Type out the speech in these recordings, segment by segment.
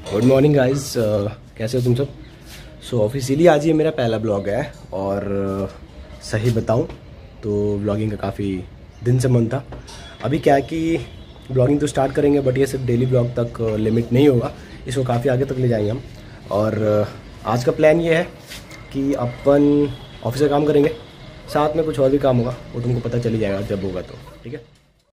Good morning guys, कैसे हो तुम सब। सो ऑफिशियली आज ये मेरा पहला ब्लॉग है और सही बताऊं तो ब्लॉगिंग का काफ़ी दिन से मन था। अभी क्या है कि ब्लॉगिंग तो स्टार्ट करेंगे बट ये सिर्फ डेली ब्लॉग तक लिमिट नहीं होगा, इसको काफ़ी आगे तक ले जाएंगे हम। और आज का प्लान ये है कि अपन ऑफिस का काम करेंगे, साथ में कुछ और भी काम होगा, वो तुमको पता चली जाएगा जब होगा तो, ठीक है।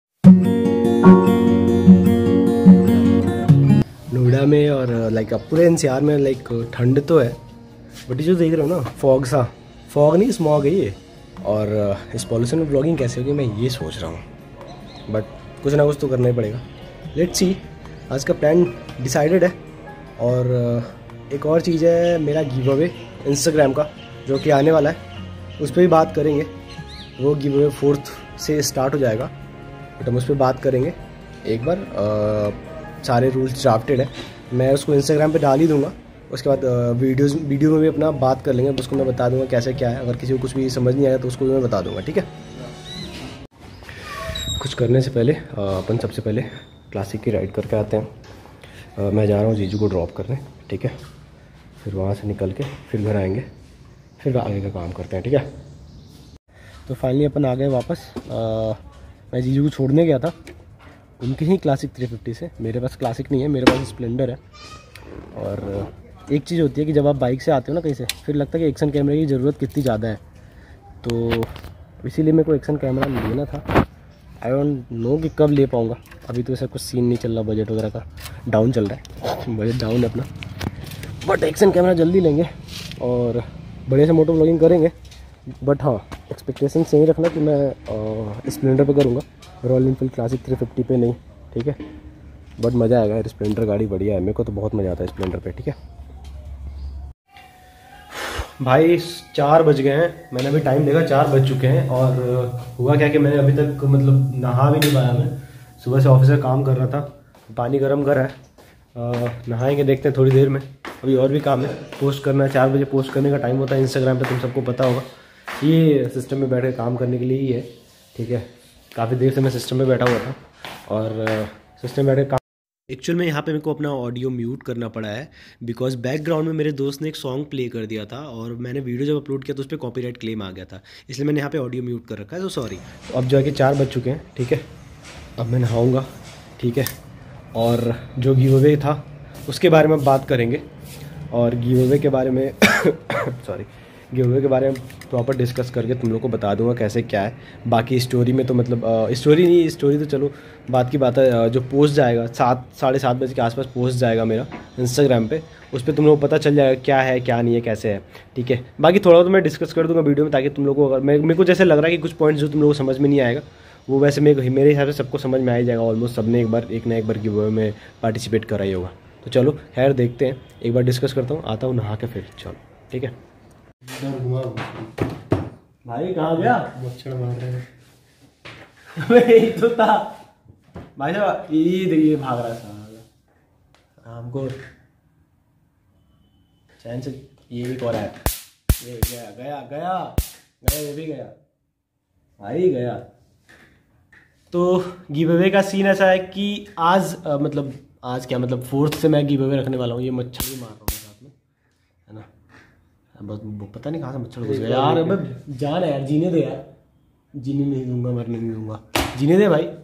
नोएडा में और लाइक पूरे एनसीआर में लाइक ठंड तो है बट ये जो देख रहे हो ना फॉग नहीं स्मॉग है ये। और इस पॉल्यूशन में ब्लॉगिंग कैसे होगी मैं ये सोच रहा हूँ, बट कुछ ना कुछ तो करना ही पड़ेगा। लेट्स सी, आज का प्लान डिसाइडेड है। और एक और चीज़ है, मेरा गिव अवे इंस्टाग्राम का जो कि आने वाला है, उस पर भी बात करेंगे। वो गिव अवे 4th से स्टार्ट हो जाएगा बट हम उस पर बात करेंगे एक बार। सारे रूल्स ड्राफ्टेड है, मैं उसको इंस्टाग्राम पे डाल ही दूंगा। उसके बाद वीडियो में भी अपना बात कर लेंगे, उसको मैं बता दूंगा कैसे क्या है। अगर किसी को कुछ भी समझ नहीं आया तो उसको भी मैं बता दूंगा, ठीक है। कुछ करने से पहले अपन सबसे पहले क्लासिक की राइड करके आते हैं। मैं जा रहा हूँ जीजू को ड्रॉप करने, ठीक है। फिर वहाँ से निकल के फिर घर आएंगे, फिर आगे का काम करते हैं, ठीक है। तो फाइनली अपन आ गए वापस। मैं जीजू को छोड़ने गया था उनकी ही क्लासिक 350 से। मेरे पास क्लासिक नहीं है, मेरे पास स्प्लेंडर है। और एक चीज़ होती है कि जब आप बाइक से आते हो ना कहीं से, फिर लगता है कि एक्शन कैमरे की ज़रूरत कितनी ज़्यादा है, तो इसीलिए मेरे को एक्शन कैमरा लेना था। आई डोंट नो कि कब ले पाऊँगा, अभी तो ऐसा कुछ सीन नहीं चल रहा, बजट वगैरह का डाउन चल रहा है, बजट डाउन है अपना। बट एक्शन कैमरा जल्दी लेंगे और बड़े से मोटो व्लॉगिंग करेंगे। बट हाँ, एक्सपेक्टेशन सही रखना कि मैं स्प्लेंडर पे करूँगा, रॉयल एनफील्ड क्लासिक 350 पे नहीं, ठीक है। बट मज़ा आएगा यार, स्प्लेंडर गाड़ी बढ़िया है, मेरे को तो बहुत मज़ा आता है स्प्लेंडर पे, ठीक है। भाई 4 बज गए हैं, मैंने अभी टाइम देखा 4 बज चुके हैं। और हुआ क्या कि मैंने अभी तक मतलब नहा भी नहीं पाया। मैं सुबह से ऑफिस का काम कर रहा था, पानी गर्म करा है। नहाएंगे, देखते हैं थोड़ी देर में। अभी और भी काम है, पोस्ट करना है, 4 बजे पोस्ट करने का टाइम होता है इंस्टाग्राम पे, तुम सबको पता होगा। ये सिस्टम में बैठ के काम करने के लिए ही है, ठीक है। काफ़ी देर से मैं सिस्टम में बैठा हुआ था और सिस्टम में बैठ के काम। एक्चुअल में यहाँ पे मेरे को अपना ऑडियो म्यूट करना पड़ा है बिकॉज बैकग्राउंड में मेरे दोस्त ने एक सॉन्ग प्ले कर दिया था और मैंने वीडियो जब अपलोड किया तो उस पर कॉपीराइट क्लेम आ गया था, इसलिए मैंने यहाँ पे ऑडियो म्यूट कर रखा है, तो सॉरी। तो अब जाके 4 बज चुके हैं, ठीक है। अब मैं नहाऊँगा, ठीक है। और जो गिव अवे था उसके बारे में बात करेंगे और गिव अवे के बारे में सॉरी, गिव अवे के बारे में प्रॉपर डिस्कस करके तुम लोग को बता दूंगा कैसे क्या है। बाकी स्टोरी में तो मतलब स्टोरी तो चलो बात की बात है। जो पोस्ट जाएगा 7 साढ़े 7 बजे के आसपास पोस्ट जाएगा मेरा इंस्टाग्राम पे, उस पर तुम लोग को पता चल जाएगा क्या है क्या नहीं है कैसे है, ठीक है। बाकी थोड़ा तो मैं डिस्कस कर दूंगा वीडियो में, ताकि तुम लोग को अगर मेरे को जैसे लग रहा है कि कुछ पॉइंट्स जो तुम लोग को समझ में नहीं आएगा वो वैसे मेरे हिसाब से सबको समझ में आ ही जाएगा। ऑलमोस्ट सबने एक ना एक बार गिव अवे में पार्टिसिपेट करा ही होगा। तो चलो खैर देखते हैं, एक बार डिस्कस करता हूँ, आता हूँ नहा के फिर चलो, ठीक है। भाई कहाँ गया? मच्छर मार रहे हैं। यही तो था भाई साहब, ये भाग रहा था हमको चैन से। ये भी कौन है? ये गया गया गया गया, ये भी गया भाई गया। तो गिव अवे का सीन ऐसा है कि आज मतलब आज क्या मतलब 4th से मैं गिव अवे रखने वाला हूँ। ये मच्छर भी मार रहा हूँ साथ में, है ना। बस पता नहीं कहाँ से मच्छर घुस गया यार। अब जान है यार, जीने दे यार, जीने नहीं दूंगा, मरने नहीं दूंगा, जीने दे भाई।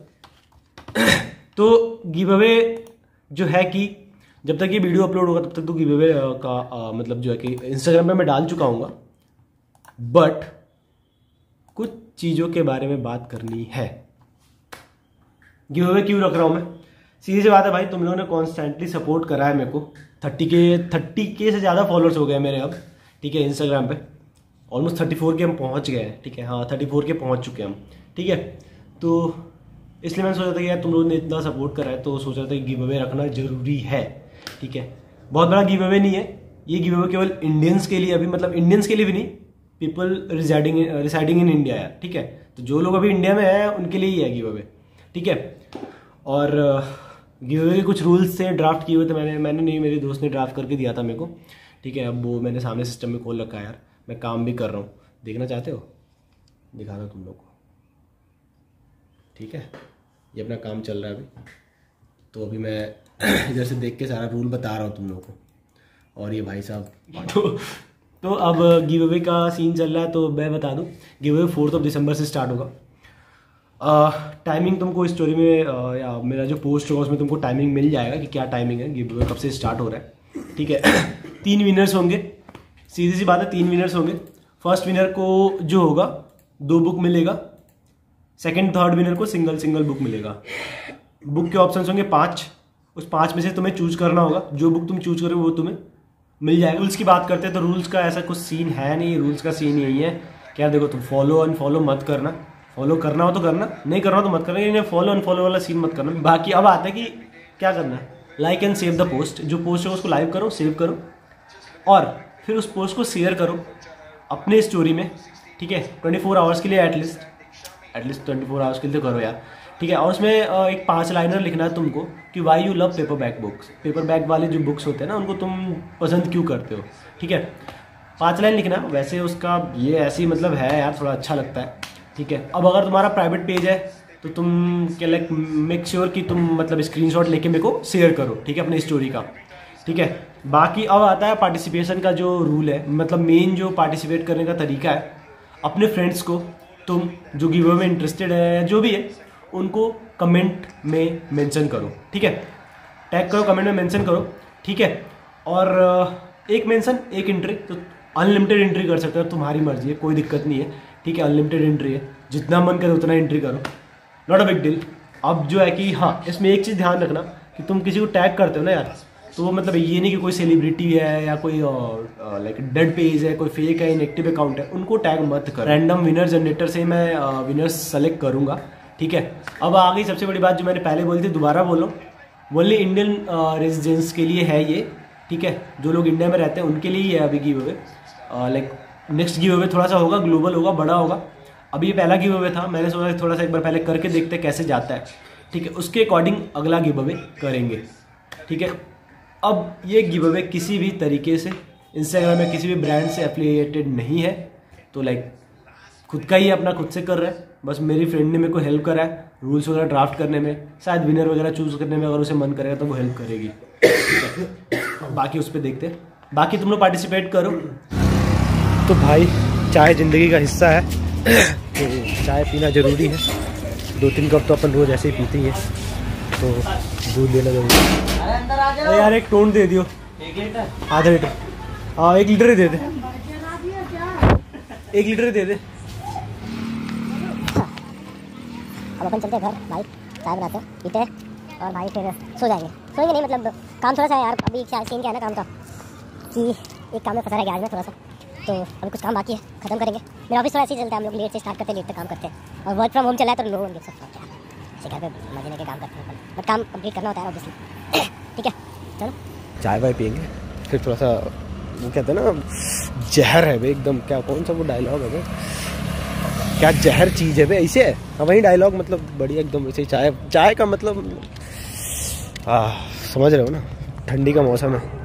तो गिव अवे जो है कि जब तक ये वीडियो अपलोड होगा तब तक तो गिव अवे का मतलब जो है कि इंस्टाग्राम पे मैं डाल चुका हूँ। बट कुछ चीज़ों के बारे में बात करनी है। गिव अवे क्यों रख रहा हूँ मैं? सीधी सी बात है भाई, तुम लोगों ने कॉन्स्टेंटली सपोर्ट करा है मेरे को। 30K से ज़्यादा फॉलोअर्स हो गए मेरे अब, ठीक है। इंस्टाग्राम पे ऑलमोस्ट 34 के हम पहुंच गए हैं, ठीक है। हाँ 34 के पहुंच चुके हैं हम, ठीक है। तो इसलिए मैंने सोचा था कि यार तुम लोगों ने इतना सपोर्ट करा है तो सोच रहा था कि गिव अवे रखना ज़रूरी है, ठीक है। बहुत बड़ा गिव अवे नहीं है ये, गिव अवे केवल इंडियंस के लिए, अभी मतलब इंडियंस के लिए भी नहीं, पीपल रिसाइडिंग इन इंडिया है, ठीक है। तो जो लोग अभी इंडिया में हैं उनके लिए ही है गिव अवे, ठीक है। और गिव अवे के कुछ रूल्स से ड्राफ्ट किए हुए थे मैंने नहीं, मेरे दोस्त ने ड्राफ्ट करके दिया था मेरे को, ठीक है। अब वो मैंने सामने सिस्टम में खोल रखा है यार, मैं काम भी कर रहा हूँ। देखना चाहते हो? दिखा दो तुम लोग को, ठीक है। ये अपना काम चल रहा है अभी, तो अभी मैं इधर से देख के सारा रूल बता रहा हूँ तुम लोगों को। और ये भाई साहब तो अब गिव अवे का सीन चल रहा है, तो मैं बता दूँ गिव अवे 4 दिसंबर से स्टार्ट होगा। टाइमिंग तुमको स्टोरी में या मेरा जो पोस्ट होगा उसमें तुमको टाइमिंग मिल जाएगा कि क्या टाइमिंग है, गिव अवे कब से स्टार्ट हो रहा है, ठीक है। 3 विनर्स होंगे, सीधी सी बात है, 3 विनर्स होंगे। फर्स्ट विनर को जो होगा 2 बुक मिलेगा, सेकंड थर्ड विनर को सिंगल बुक मिलेगा। बुक के ऑप्शंस होंगे 5, उस 5 में से तुम्हें चूज करना होगा, जो बुक तुम चूज करोगे वो तुम्हें मिल जाएगा। रूल्स की बात करते हैं तो रूल्स का ऐसा कुछ सीन है नहीं, रूल्स का सीन यही है क्या, देखो तुम फॉलो अनफॉलो मत करना, फॉलो करना हो तो करना, नहीं करना हो तो मत करना, इन्हें फॉलो अनफॉलो वाला सीन मत करना। बाकी अब आता है कि क्या करना है, like and save the post, जो पोस्ट है उसको लाइक करो, सेव करो और फिर उस पोस्ट को शेयर करो अपने स्टोरी में, ठीक है। 24 आवर्स के लिए एटलीस्ट 24 आवर्स के लिए तो करो यार, ठीक है। और उसमें एक 5 लाइनर लिखना है तुमको कि why you love paper bag books, paper bag वाले जो बुक्स होते हैं ना उनको तुम पसंद क्यों करते हो, ठीक है। 5 लाइन लिखना। वैसे उसका ये ऐसी मतलब है यार, थोड़ा अच्छा लगता है, ठीक है। अब अगर तुम्हारा प्राइवेट पेज है तो तुम क्या लाइक मेक श्योर कि तुम मतलब स्क्रीनशॉट लेके मेरे को शेयर करो, ठीक है, अपनी स्टोरी का, ठीक है। बाकी अब आता है पार्टिसिपेशन का जो रूल है, मतलब मेन जो पार्टिसिपेट करने का तरीका है, अपने फ्रेंड्स को तुम जो गिव अवे में इंटरेस्टेड है जो भी है उनको कमेंट में मेंशन करो, ठीक है, टैग करो, कमेंट में मेंशन करो, ठीक है। और एक मेंशन एक एंट्री, तो अनलिमिटेड एंट्री कर सकते हो, तुम्हारी मर्जी है, कोई दिक्कत नहीं है, ठीक है। अनलिमिटेड एंट्री है, जितना मन करे उतना एंट्री करो, नॉट अ बिग डील। अब जो है कि हाँ, इसमें एक चीज़ ध्यान रखना कि तुम किसी को टैग करते हो ना यार, तो मतलब ये नहीं कि कोई सेलिब्रिटी है या कोई लाइक डेड पेज है, कोई फेक है, इनएक्टिव अकाउंट है, उनको टैग मत कर। रैंडम विनर जनरेटर से मैं विनर्स सेलेक्ट करूंगा, ठीक है। अब आ गई सबसे बड़ी बात जो मैंने पहले बोली थी, दोबारा बोलो, ओनली इंडियन रेजिडेंट्स के लिए है ये, ठीक है। जो लोग इंडिया में रहते हैं उनके लिए ही है अभी give away. Like next give away थोड़ा सा होगा, ग्लोबल होगा, बड़ा होगा। अभी ये पहला गिव अवे था, मैंने सोचा थोड़ा सा एक बार पहले करके देखते कैसे जाता है, ठीक है। उसके अकॉर्डिंग अगला गिव अवे करेंगे, ठीक है। अब ये गिव अवे किसी भी तरीके से इंस्टाग्राम में किसी भी ब्रांड से एफिलिएटेड नहीं है, तो लाइक खुद का ही अपना खुद से कर रहा है। बस मेरी फ्रेंड ने मेरे को हेल्प करा है रूल्स वगैरह ड्राफ्ट करने में, शायद विनर वगैरह चूज करने में, अगर उसे मन करेगा तो वो हेल्प करेगी, बाकी उस पर देखते हैं। बाकी तुम लोग पार्टिसिपेट करो। तो भाई चाय ज़िंदगी का हिस्सा है, तो चाय पीना ज़रूरी है। 2-3 कप तो अपन रोज़ ऐसे ही पीते ही हैं, तो दूध लेना जरूरी है। यार एक टोन दे दियो, 1 लीटर, हाँ 1 लीटर ही दे दे, 1 लीटर ही दे दे। अब अपन चलते हैं घर, भाई चाय बनाते हैं, पीते हैं और भाई फिर सो जाएंगे। सोएंगे नहीं, मतलब काम थोड़ा सा है यार, अभी सीन क्या है ना काम का, कि एक काम में फंसा रहा है गैरेज में थोड़ा सा, तो अभी कुछ काम बाकी है, खत्म करेंगे। मेरा ऑफिस थोड़ा ऐसे ही चलता है, हम लोग लेट से स्टार्ट करते हैं, लेट तक काम करते हैं, और वर्क फ्रॉम होम चला है तो no one gives a fuck यार, इसी घर पे मजे लेके काम करते हैं, बट काम कंप्लीट करना होता है ऑब्वियसली, ठीक है। चलो चाय वाय पियेंगे, फिर थोड़ा सा वो कहते हैं ना जहर है भाई एकदम, क्या कौन सा वो डायलॉग है भाई, क्या जहर चीज़ है भाई, ऐसे है हाँ वही डायलॉग, मतलब बढ़िया एकदम वैसे। चाय का मतलब समझ रहे हो ना, ठंडी का मौसम है,